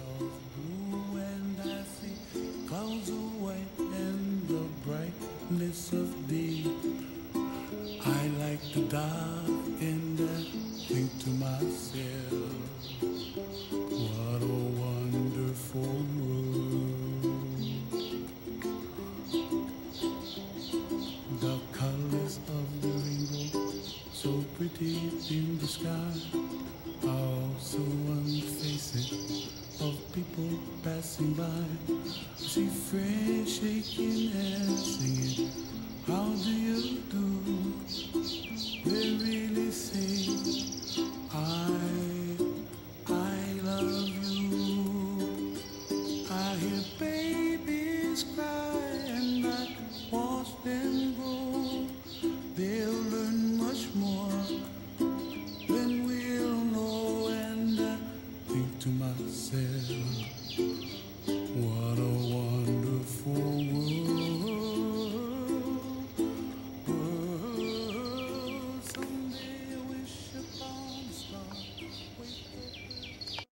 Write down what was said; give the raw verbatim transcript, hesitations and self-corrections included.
of blue, and I see clouds of white and the brightness of day. I like the dark and I think to myself, what a wonderful world. The colors of the rainbow, so pretty in the sky, are also on the faces of people passing by. I see friends shaking and singing, how do you do? They really say, I, I love you. I hear babies cry and I watch them grow. They'll learn much more than we'll know, and I think to myself,